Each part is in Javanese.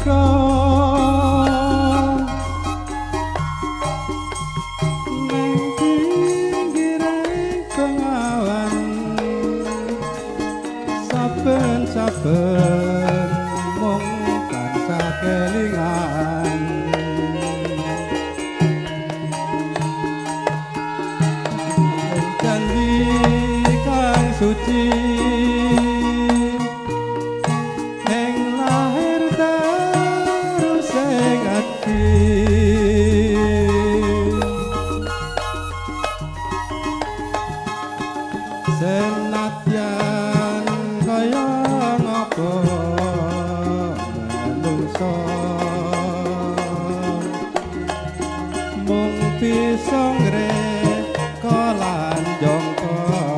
teka ning pinggiring bengawan saben-saben mung tansah kelingan janji kang suci ing lahir terus ing ati senadyan kaya ngapa manungsa mung bisa ngreka lan jangka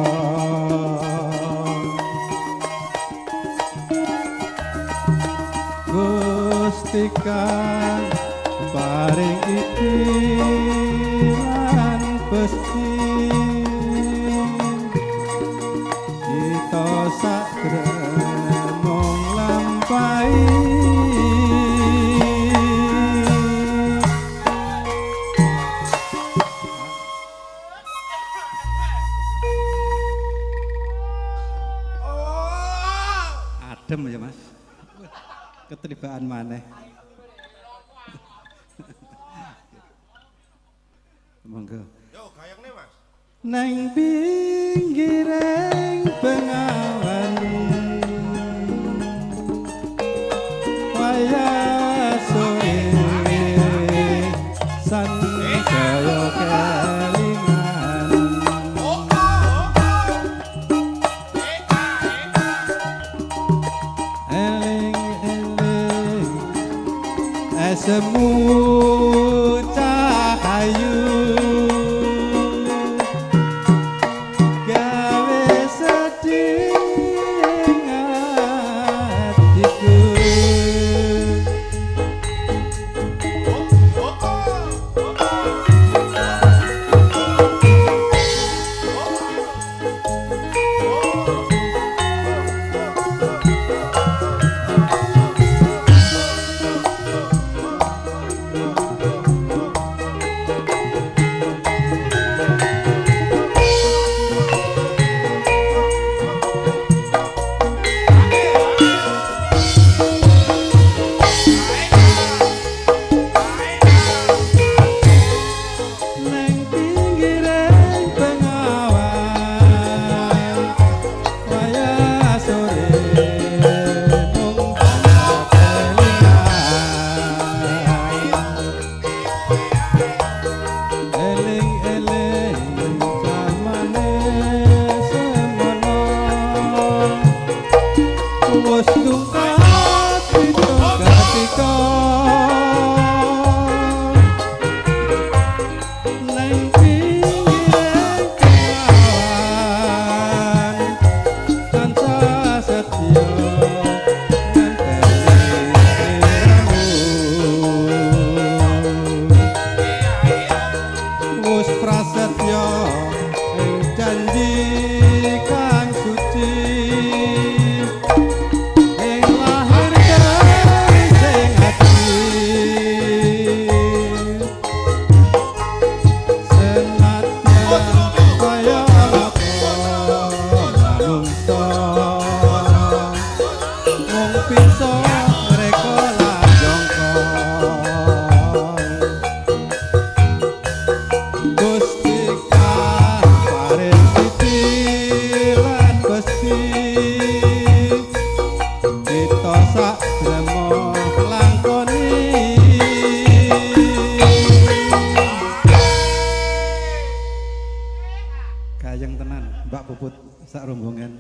Gusti kang paring iki lan pesti kita sagremong lampahi adem ya mas keteribaan maneh monggo yo gayang nih mas nang pinggiring bengawan wayah sore sanjaya kelingan eling-eling semu cahayu Gayeng tenan Mbak Puput sak rombongan.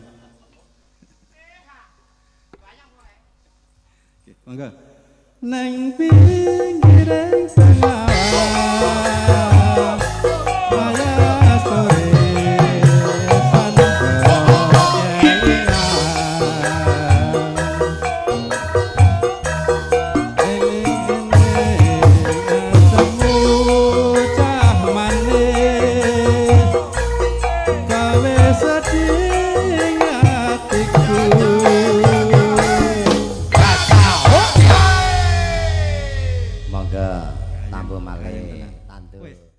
Monggo. Nang pinggiring bengawan wayah sore tambuh malih tandur.